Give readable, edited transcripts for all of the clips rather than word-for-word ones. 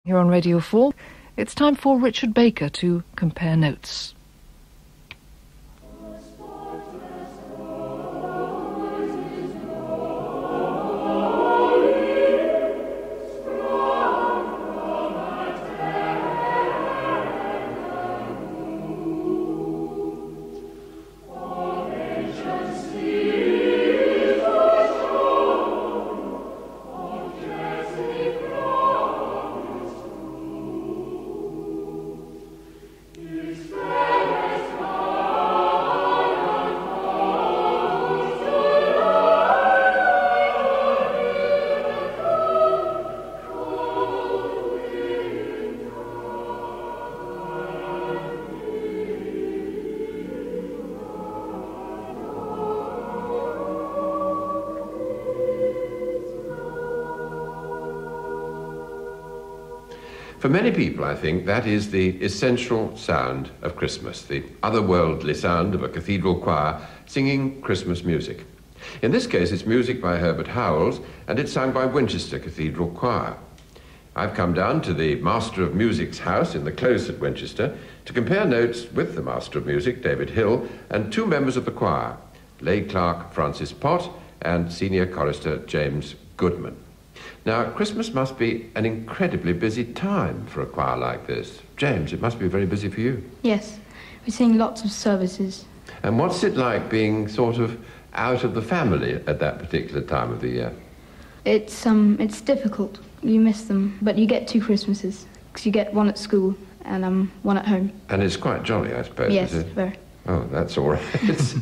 Here on Radio 4, it's time for Richard Baker to compare notes. For many people, I think, that is the essential sound of Christmas, the otherworldly sound of a cathedral choir singing Christmas music. In this case, it's music by Herbert Howells, and it's sung by Winchester Cathedral Choir. I've come down to the Master of Music's house in the Close at Winchester to compare notes with the Master of Music, David Hill, and two members of the choir, lay clerk Francis Pott and senior chorister James Goodman. Now, Christmas must be an incredibly busy time for a choir like this. James, it must be very busy for you. Yes, we sing lots of services. And what's it like being sort of out of the family at that particular time of the year? It's difficult. You miss them, but you get 2 Christmases, because you get one at school and one at home. And it's quite jolly, I suppose, yes, is it? Very. Oh, that's all right.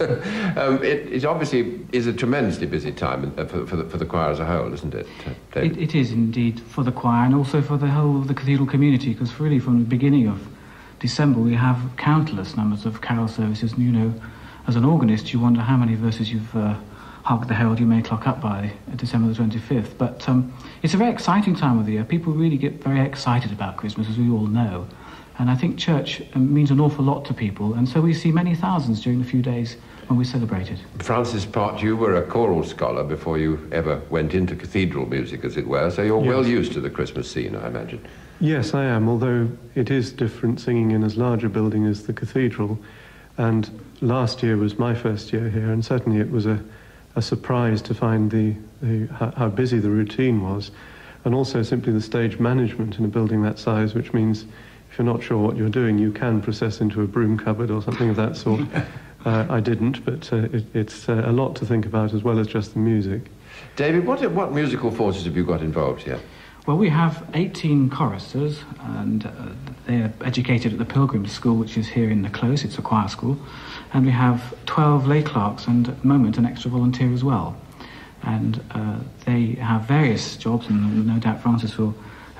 It obviously is a tremendously busy time for the choir as a whole, isn't it, David? It is indeed for the choir and also for the whole of the cathedral community, because really from the beginning of December we have countless numbers of carol services, and you know, as an organist you wonder how many verses you've hark the herald you may clock up by December the 25th. But it's a very exciting time of the year. People really get very excited about Christmas, as we all know. And I think church means an awful lot to people, and so we see many thousands during the few days when we celebrate it. Francis Pott, you were a choral scholar before you ever went into cathedral music, as it were, so you're well used to the Christmas scene, I imagine. Yes, I am, although it is different singing in as large a building as the cathedral. And last year was my first year here, and certainly it was a surprise to find how busy the routine was, and also simply the stage management in a building that size, which means if you're not sure what you're doing, you can process into a broom cupboard or something of that sort. I didn't, but it's a lot to think about as well as just the music. David, what musical forces have you got involved here? Well, we have 18 choristers, and they're educated at the Pilgrims School, which is here in the Close. It's a choir school. And we have 12 lay clerks and, at the moment, an extra volunteer as well. And they have various jobs, and no doubt Francis will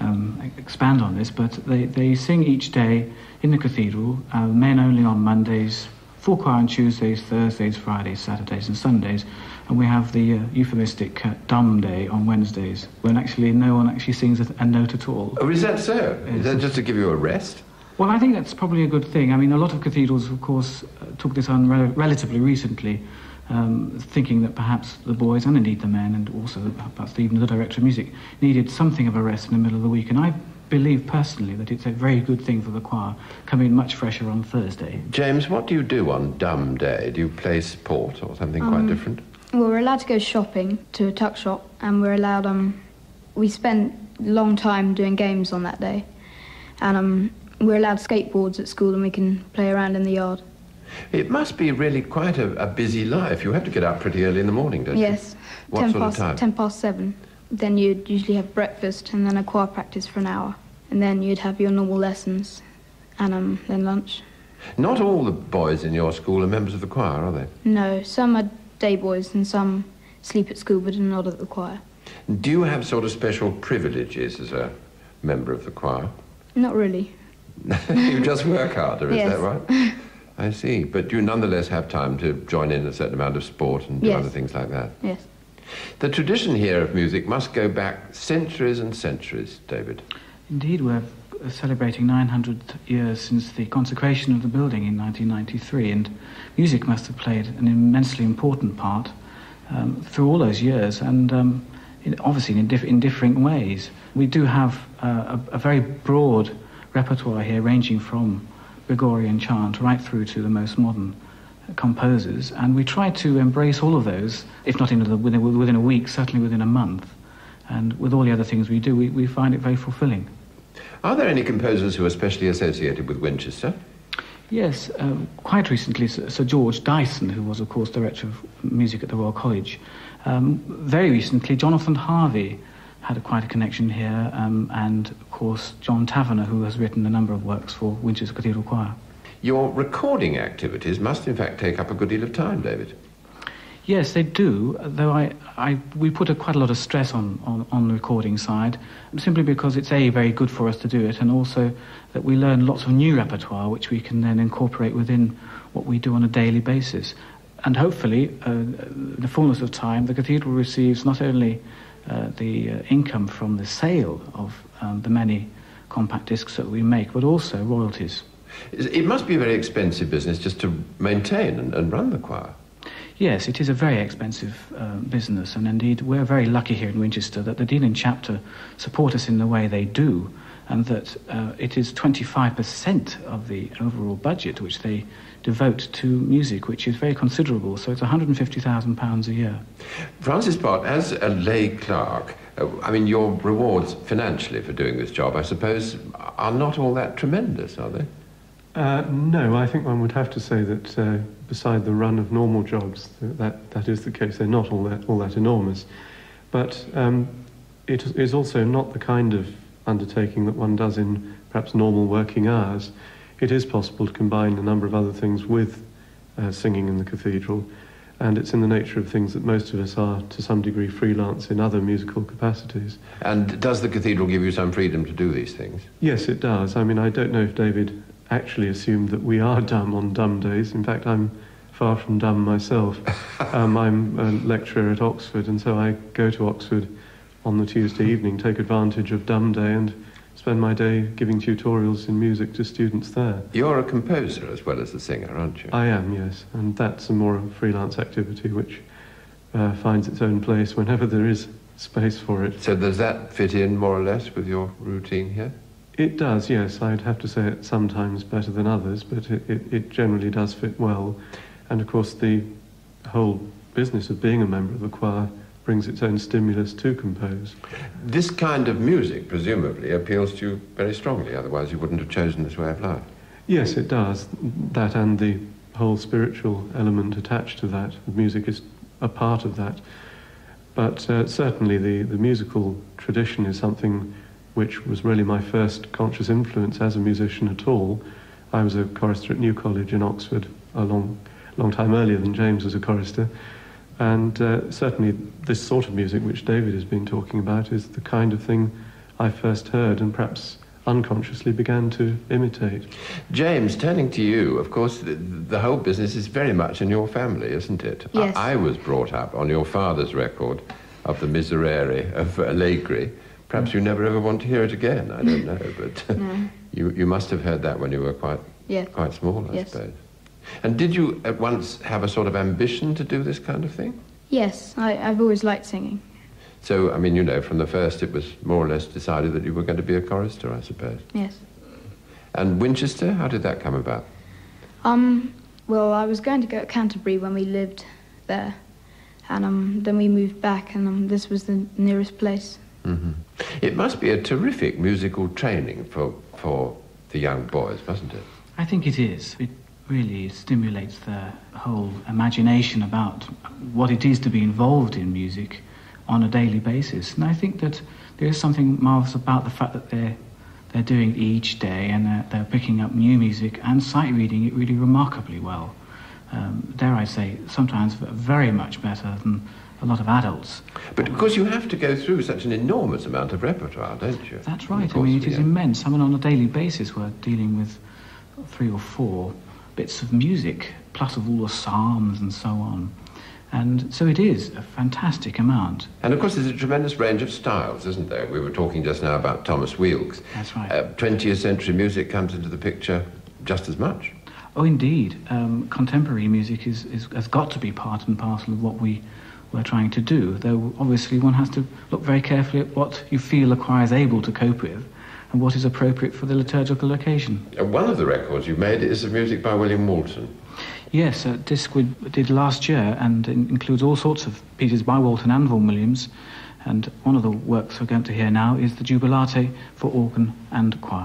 expand on this, but they sing each day in the cathedral, men only on Mondays, full choir on Tuesdays, Thursdays, Fridays, Saturdays and Sundays, and we have the euphemistic dumb day on Wednesdays, when actually no one actually sings a note at all. Oh, is that so? Is that just to give you a rest? Well, I think that's probably a good thing. I mean, a lot of cathedrals, of course, took this on relatively recently, thinking that perhaps the boys, and indeed the men, and also perhaps even the director of music, needed something of a rest in the middle of the week. And I believe personally that it's a very good thing for the choir, coming in much fresher on Thursday. James, what do you do on Dumb Day? Do you play sport or something quite different? Well, we're allowed to go shopping to a tuck shop, and we're allowed, we spent a long time doing games on that day. And we're allowed skateboards at school, and we can play around in the yard. It must be really quite a busy life. You have to get up pretty early in the morning, don't you? Yes. What sort of time? 10 past 7. Then you'd usually have breakfast and then a choir practice for an hour. And then you'd have your normal lessons and then lunch. Not all the boys in your school are members of the choir, are they? No, some are day boys and some sleep at school but are not at the choir. Do you have sort of special privileges as a member of the choir? Not really. You just work harder, is Yes. that right? I see. But you nonetheless have time to join in a certain amount of sport and do Yes. other things like that. Yes. The tradition here of music must go back centuries and centuries, David. Indeed, we're celebrating 900 years since the consecration of the building in 1993, and music must have played an immensely important part through all those years. And obviously in differing ways. We do have a very broad repertoire here, ranging from Gregorian chant right through to the most modern composers, and we try to embrace all of those, if not within a week, certainly within a month. And with all the other things we do, we find it very fulfilling. Are there any composers who are especially associated with Winchester? Yes, quite recently Sir George Dyson, who was, of course, Director of Music at the Royal College. Very recently, Jonathan Harvey had quite a connection here, and, of course, John Taverner, who has written a number of works for Winchester Cathedral Choir. Your recording activities must, in fact, take up a good deal of time, David. Yes, they do, though we put quite a lot of stress on the recording side, simply because it's very good for us to do it, and also that we learn lots of new repertoire which we can then incorporate within what we do on a daily basis. And hopefully, in the fullness of time, the cathedral receives not only the income from the sale of the many compact discs that we make, but also royalties. It must be a very expensive business just to maintain and run the choir. Yes, it is a very expensive business, and indeed we're very lucky here in Winchester that the Dean and Chapter support us in the way they do, and that it is 25% of the overall budget which they devote to music, which is very considerable, so it's £150,000 a year. Francis Pott, as a lay clerk, your rewards financially for doing this job, I suppose, are not all that tremendous, are they? No, I think one would have to say that beside the run of normal jobs, that is the case. They're not all that enormous. But it is also not the kind of undertaking that one does in perhaps normal working hours. It is possible to combine a number of other things with singing in the cathedral, and it's in the nature of things that most of us are, to some degree, freelance in other musical capacities. And does the cathedral give you some freedom to do these things? Yes, it does. I don't know if David actually assumed that we are dumb on dumb days. In fact, I'm far from dumb myself. I'm a lecturer at Oxford, and so I go to Oxford on the Tuesday evening, take advantage of dumb day, and spend my day giving tutorials in music to students there. You're a composer as well as a singer, aren't you? I am, yes, and that's a more freelance activity which finds its own place whenever there is space for it. So does that fit in more or less with your routine here? It does, yes. I'd have to say it sometimes better than others, but it generally does fit well. And of course the whole business of being a member of the choir brings its own stimulus to compose. This kind of music, presumably, appeals to you very strongly, otherwise you wouldn't have chosen this way of life. Yes, it does. That and the whole spiritual element attached to that. Music is a part of that. But certainly the musical tradition is something which was really my first conscious influence as a musician at all. I was a chorister at New College in Oxford a long time earlier than James was a chorister. And certainly this sort of music which David has been talking about is the kind of thing I first heard and perhaps unconsciously began to imitate. James, turning to you, of course, the whole business is very much in your family, isn't it? Yes. I was brought up on your father's record of the Miserere of Allegri. Perhaps you never ever want to hear it again, I don't know, but No. you must have heard that when you were quite small, I suppose. And did you at once have a sort of ambition to do this kind of thing? Yes, I've always liked singing. So, from the first it was more or less decided that you were going to be a chorister, I suppose. Yes. And Winchester, how did that come about? Well, I was going to go to Canterbury when we lived there, and then we moved back, and this was the nearest place. Mm-hmm. It must be a terrific musical training for the young boys, mustn't it? I think it is. It really stimulates their whole imagination about what it is to be involved in music on a daily basis. And I think that there is something marvellous about the fact that they're doing it each day, and they're picking up new music and sight reading it really remarkably well. Dare I say, sometimes very much better than a lot of adults. But of course you have to go through such an enormous amount of repertoire, don't you? That's right. It is immense. On a daily basis we're dealing with 3 or 4 bits of music, plus of all the psalms and so on. And so it is a fantastic amount. And of course there's a tremendous range of styles, isn't there? We were talking just now about Thomas Weelkes. That's right. 20th century music comes into the picture just as much. Oh, indeed. Contemporary music has got to be part and parcel of what we we're trying to do, though obviously one has to look very carefully at what you feel the choir is able to cope with and what is appropriate for the liturgical occasion. One of the records you made is of music by William Walton. Yes, a disc we did last year, and includes all sorts of pieces by Walton and Vaughan Williams, and one of the works we're going to hear now is the Jubilate for organ and choir.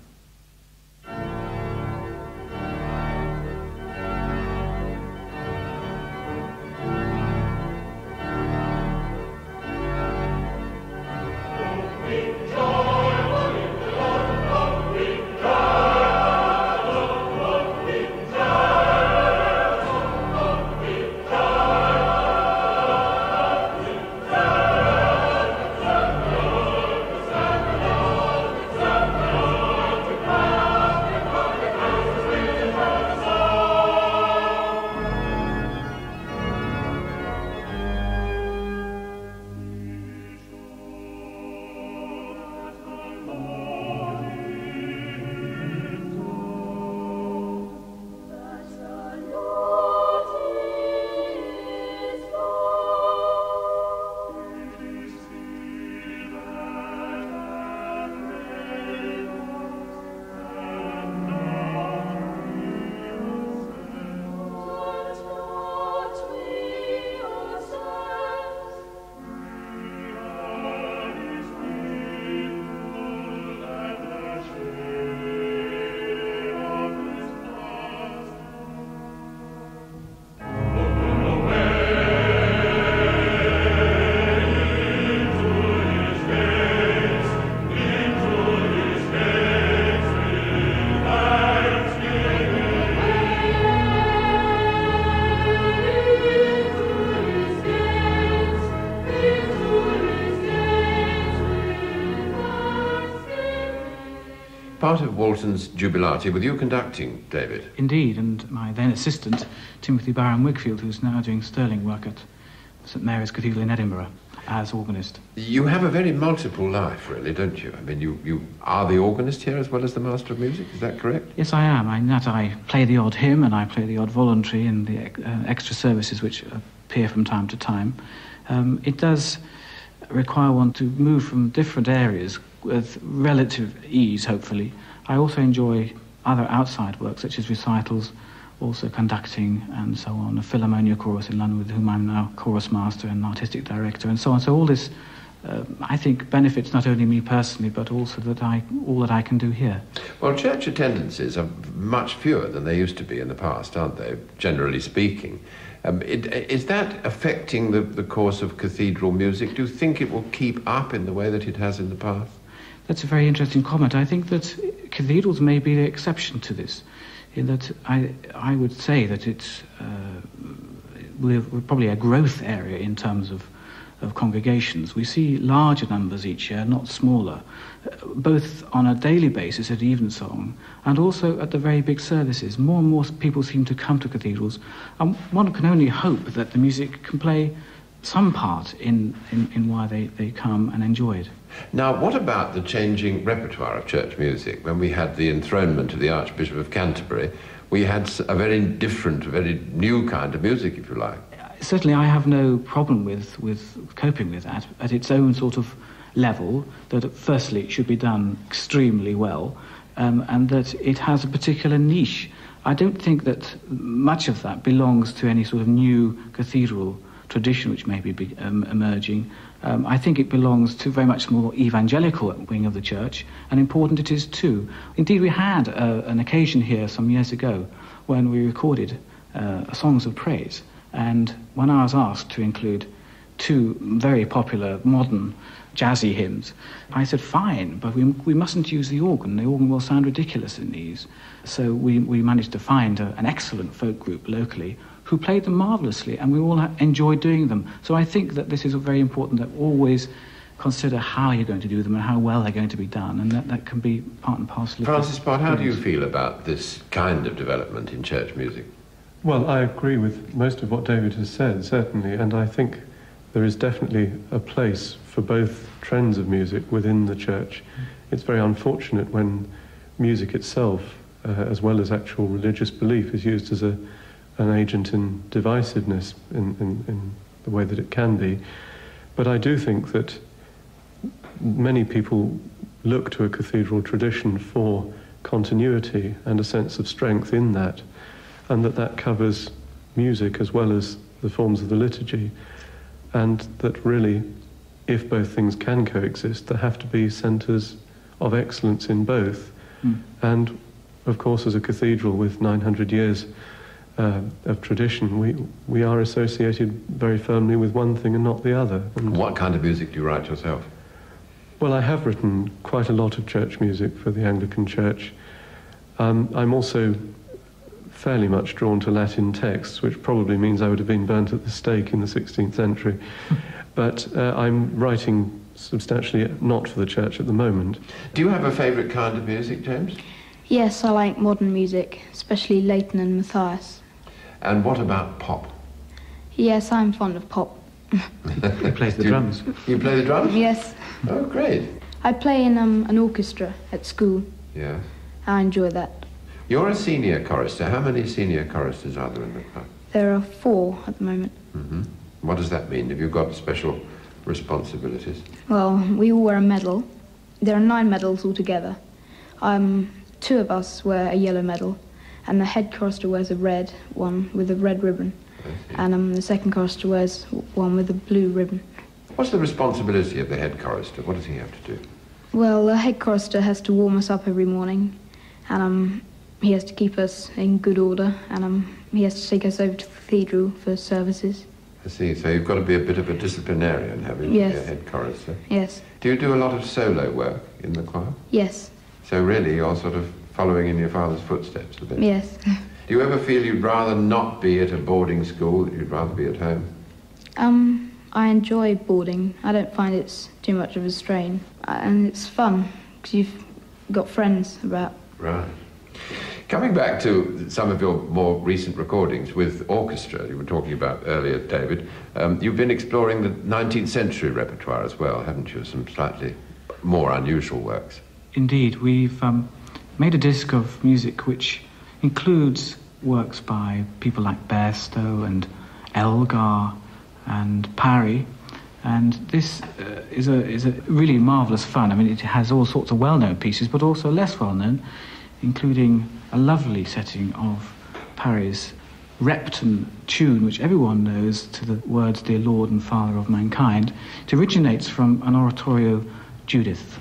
Part of Walton's Jubilate with you conducting, David. Indeed, and my then assistant, Timothy Barham-Wigfield, who's now doing sterling work at St Mary's Cathedral in Edinburgh as organist. You have a very multiple life, really, don't you? I mean, you are the organist here as well as the master of music, is that correct? Yes, I am. I play the odd hymn and I play the odd voluntary in the extra services which appear from time to time. It does require one to move from different areas with relative ease, hopefully. I also enjoy other outside work, such as recitals, also conducting and so on, a Philharmonia chorus in London with whom I'm now chorus master and artistic director and so on. So all this, I think, benefits not only me personally, but also all that I can do here. Well, church attendances are much fewer than they used to be in the past, aren't they, generally speaking? Is that affecting the course of cathedral music? Do you think it will keep up in the way that it has in the past? That's a very interesting comment. I think that cathedrals may be the exception to this, in that I would say that we're probably a growth area in terms of congregations. We see larger numbers each year, not smaller, both on a daily basis at evensong and also at the very big services. More and more people seem to come to cathedrals, and one can only hope that the music can play some part in why they come and enjoy it. Now, what about the changing repertoire of church music? When we had the enthronement of the Archbishop of Canterbury, we had a very different, very new kind of music, if you like. Certainly I have no problem with coping with that at its own sort of level, that firstly it should be done extremely well, and that it has a particular niche. I don't think that much of that belongs to any sort of new cathedral tradition which may be emerging. I think it belongs to very much more evangelical wing of the church, and important it is too. Indeed, we had an occasion here some years ago when we recorded songs of praise, and when I was asked to include two very popular modern jazzy hymns, I said fine, but we mustn't use the organ. The organ will sound ridiculous in these. So we managed to find an excellent folk group locally who played them marvellously, and we all enjoyed doing them. So I think that this is very important, that always consider how you're going to do them and how well they're going to be done, and that can be part and parcel of Francis Pott, how do you feel about this kind of development in church music? Well, I agree with most of what David has said, certainly, and I think there is definitely a place for both trends of music within the church. It's very unfortunate when music itself, as well as actual religious belief, is used as an agent in divisiveness in the way that it can be. But I do think that many people look to a cathedral tradition for continuity and a sense of strength in that, and that covers music as well as the forms of the liturgy, and that really, if both things can coexist, there have to be centres of excellence in both. And of course, as a cathedral with 900 years of tradition, we are associated very firmly with one thing and not the other. And what kind of music do you write yourself? well, I have written quite a lot of church music for the Anglican Church. I'm also fairly much drawn to Latin texts, which probably means I would have been burnt at the stake in the 16th century. But I'm writing substantially not for the church at the moment. Do you have a favourite kind of music, James? Yes, I like modern music, especially Leighton and Mathias. And what about pop? Yes, I'm fond of pop. He plays the drums. You play the drums? Yes. Oh, great. I play in an orchestra at school. Yeah. I enjoy that. You're a senior chorister. How many senior choristers are there in the choir? There are 4 at the moment. Mm-hmm. What does that mean? Have you got special responsibilities? Well, we all wear a medal. There are 9 medals altogether. 2 of us wear a yellow medal, and the head chorister wears a red one with a red ribbon, and the second chorister wears one with a blue ribbon. What's the responsibility of the head chorister? What does he have to do? Well, the head chorister has to warm us up every morning, and he has to keep us in good order, and he has to take us over to the cathedral for services. I see. So you've got to be a bit of a disciplinarian, having Yes. a head chorister. Yes. Do you do a lot of solo work in the choir? Yes. So really, you're sort of following in your father's footsteps a bit. Yes. Do you ever feel you'd rather not be at a boarding school, that you'd rather be at home? I enjoy boarding. I don't find it's too much of a strain, and it's fun because you've got friends about. Right. Coming back to some of your more recent recordings with orchestra, you were talking about earlier, David, you've been exploring the 19th century repertoire as well, haven't you? Some slightly more unusual works. Indeed, we've made a disc of music which includes works by people like Bairstow and Elgar and Parry, and this is a really marvellous fun. I mean, it has all sorts of well-known pieces, but also less well-known, including a lovely setting of Parry's Repton tune, which everyone knows to the words, "Dear Lord and Father of Mankind." It originates from an oratorio, Judith.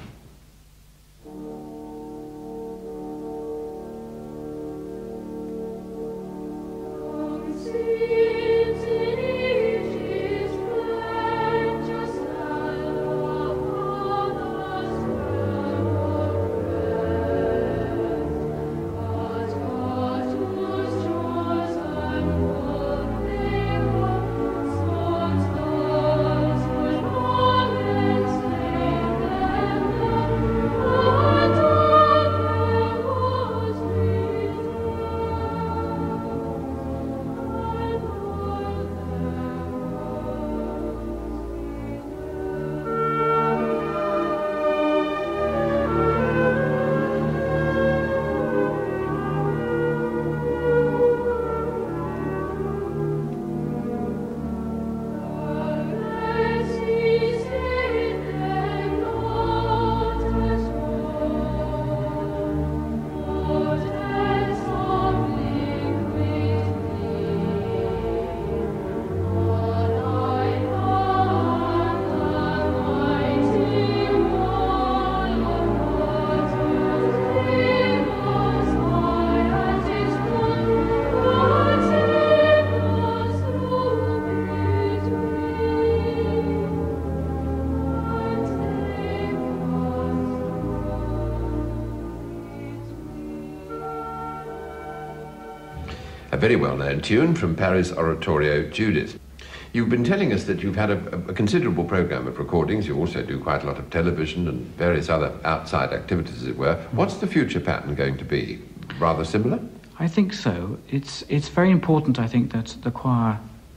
A very well-known tune from Parry's oratorio, Judith. You've been telling us that you've had a considerable programme of recordings. You also do quite a lot of television and various other outside activities, as it were. What's the future pattern going to be? Rather similar? I think so. It's very important, I think, that the choir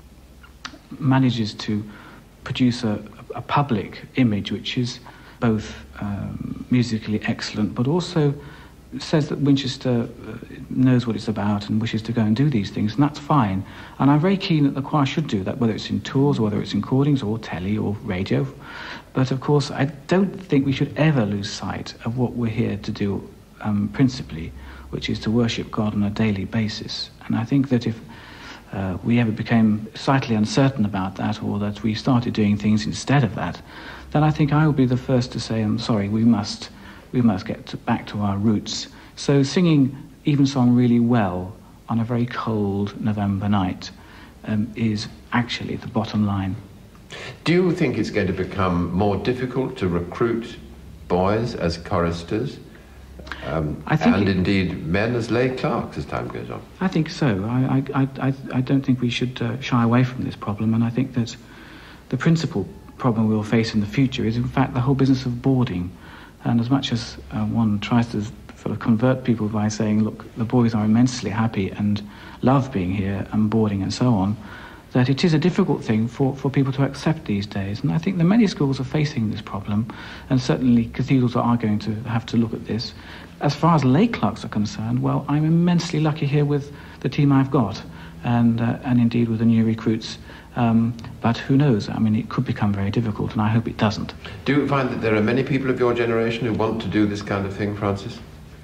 manages to produce a public image which is both musically excellent, but also says that Winchester knows what it's about and wishes to go and do these things, and that's fine. And I'm very keen that the choir should do that, whether it's in tours, or whether it's in recordings, or telly, or radio. But of course, I don't think we should ever lose sight of what we're here to do principally, which is to worship God on a daily basis. And I think that if we ever became slightly uncertain about that, or that we started doing things instead of that, then I think I will be the first to say, I'm sorry, we must get back to our roots. So singing Evensong really well on a very cold November night is actually the bottom line. Do you think it's going to become more difficult to recruit boys as choristers? And indeed men as lay clerks as time goes on? I think so. I don't think we should shy away from this problem, and I think that the principal problem we'll face in the future is in fact the whole business of boarding. And as much as one tries to sort of convert people by saying, look, the boys are immensely happy and love being here and boarding and so on, that it is a difficult thing for people to accept these days. And I think that many schools are facing this problem, and certainly cathedrals are going to have to look at this. As far as lay clerks are concerned, well, I'm immensely lucky here with the team I've got, and indeed with the new recruits. But who knows? I mean, it could become very difficult, and I hope it doesn't. Do you find that there are many people of your generation who want to do this kind of thing, Francis?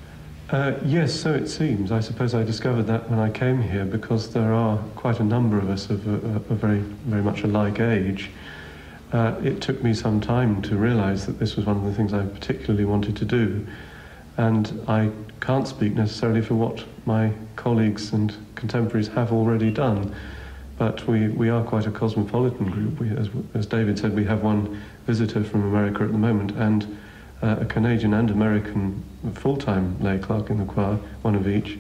Yes, so it seems. I suppose I discovered that when I came here, because there are quite a number of us of a very, very much alike age. It took me some time to realise that this was one of the things I particularly wanted to do. And I can't speak necessarily for what my colleagues and contemporaries have already done. But we are quite a cosmopolitan group. As David said, we have one visitor from America at the moment, and a Canadian and American full-time lay clerk in the choir, one of each.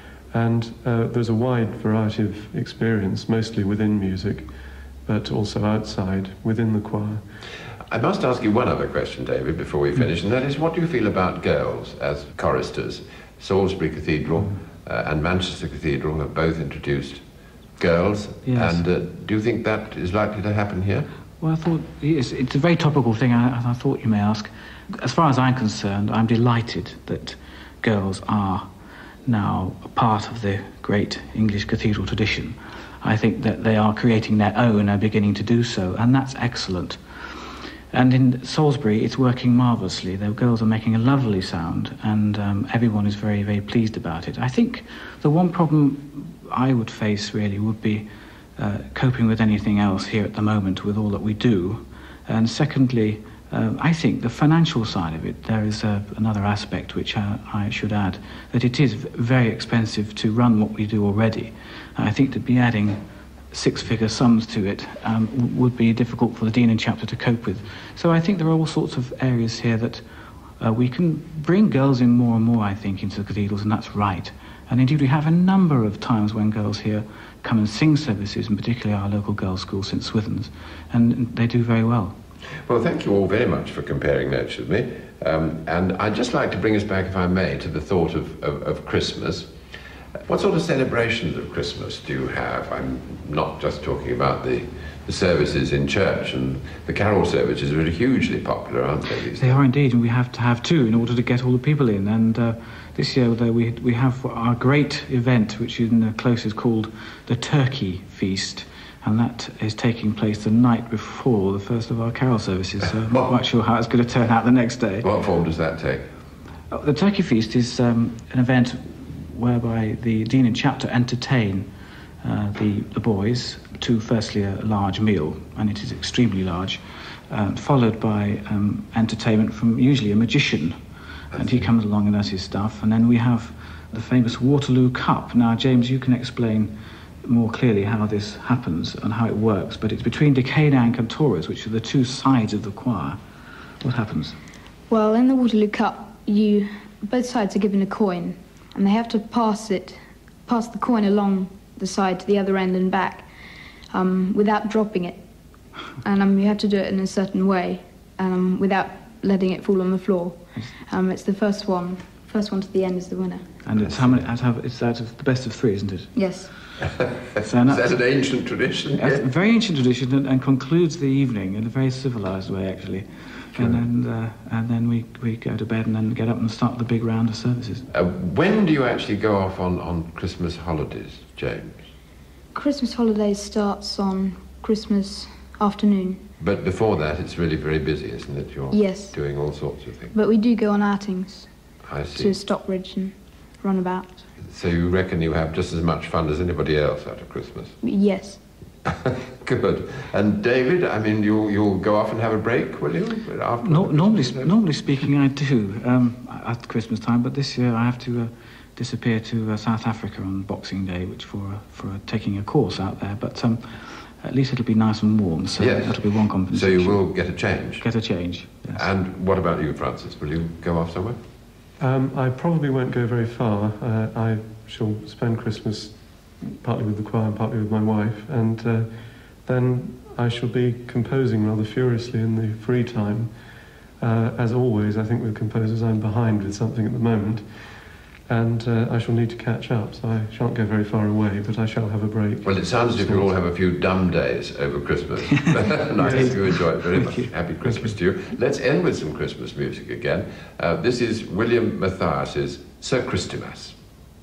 And there's a wide variety of experience, mostly within music, but also outside, within the choir. I must ask you one other question, David, before we finish, and that is, what do you feel about girls as choristers? Salisbury Cathedral and Manchester Cathedral have both introduced girls, yes. And do you think that is likely to happen here? Well, I thought it's a very topical thing, I thought you may ask. As far as I'm concerned, I'm delighted that girls are now a part of the great English cathedral tradition. I think that they are creating their own and beginning to do so, and that's excellent. And in Salisbury, it's working marvellously. The girls are making a lovely sound, and everyone is very, very pleased about it. I think the one problem I would face really would be coping with anything else here at the moment with all that we do. And secondly, I think the financial side of it, there is another aspect which I should add, that it is very expensive to run what we do already. I think to be adding six-figure sums to it would be difficult for the Dean and Chapter to cope with. So I think there are all sorts of areas here that we can bring girls in more and more, I think, into the cathedrals, and that's right. And indeed we have a number of times when girls here come and sing services, and particularly our local girls' school, St Swithin's, and they do very well. Well, thank you all very much for comparing notes with me. And I'd just like to bring us back, if I may, to the thought of Christmas. What sort of celebrations of Christmas do you have? I'm not just talking about the services in church, and the carol services are hugely popular, aren't they? They are indeed, and we have to have two in order to get all the people in. And this year we have our great event, which in the close is called the Turkey Feast, and that is taking place the night before the first of our carol services, so I'm not quite sure how it's going to turn out the next day. What form does that take? The Turkey Feast is an event whereby the Dean and Chapter entertain the boys to firstly a large meal, and it is extremely large, followed by entertainment from usually a magician, and he comes along and does his stuff, and then we have the famous Waterloo Cup. Now, James, you can explain more clearly how this happens and how it works, but it's between decada and cantoras, which are the two sides of the choir. What happens? Well, in the Waterloo Cup, both sides are given a coin, and they have to pass the coin along the side to the other end and back without dropping it. And you have to do it in a certain way without letting it fall on the floor. It's the first one to the end is the winner. And it's how many? It's out of the best of three, isn't it? Yes. Is that an ancient tradition? That's a very ancient tradition, and concludes the evening in a very civilised way, actually. Sure. And then we go to bed and then get up and start the big round of services. When do you actually go off on Christmas holidays, James? Christmas holidays starts on Christmas afternoon. But before that, it's really very busy, isn't it? You're doing all sorts of things. But we do go on outings. I see. To Stockbridge and run about. So you reckon you have just as much fun as anybody else out of Christmas? Yes. Good. And David, I mean, you'll go off and have a break, will you? Normally speaking, I do at Christmas time, but this year I have to disappear to South Africa on Boxing Day, which for taking a course out there. But at least it'll be nice and warm, so that'll be one compensation. So you will get a change? Get a change, yes. And what about you, Francis? Will you go off somewhere? I probably won't go very far. I shall spend Christmas partly with the choir and partly with my wife, and then I shall be composing rather furiously in the free time. As always, I think with composers I'm behind with something at the moment, and I shall need to catch up, so I shan't go very far away, but I shall have a break. Well, it sounds as if you'll all have a few dumb days over Christmas. Nice if you enjoy it very much. Happy Christmas to you. Let's end with some Christmas music again. This is William Mathias's Sir Christèmas.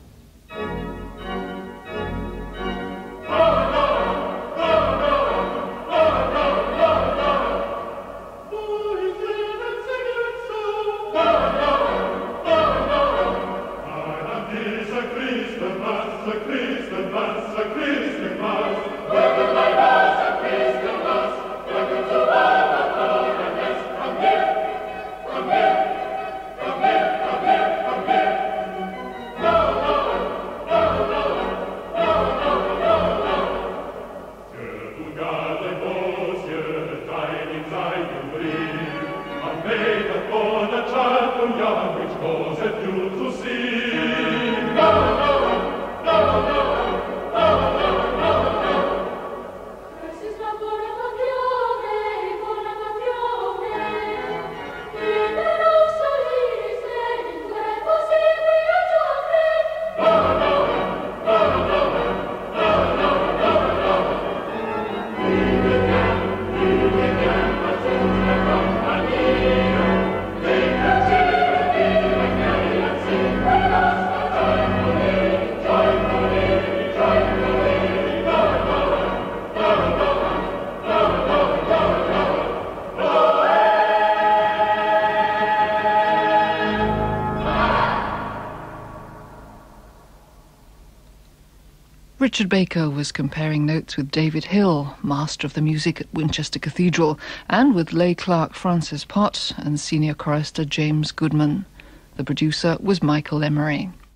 Richard Baker was comparing notes with David Hill, master of the music at Winchester Cathedral, and with lay clerk Francis Pott and senior chorister James Goodman. The producer was Michael Emery.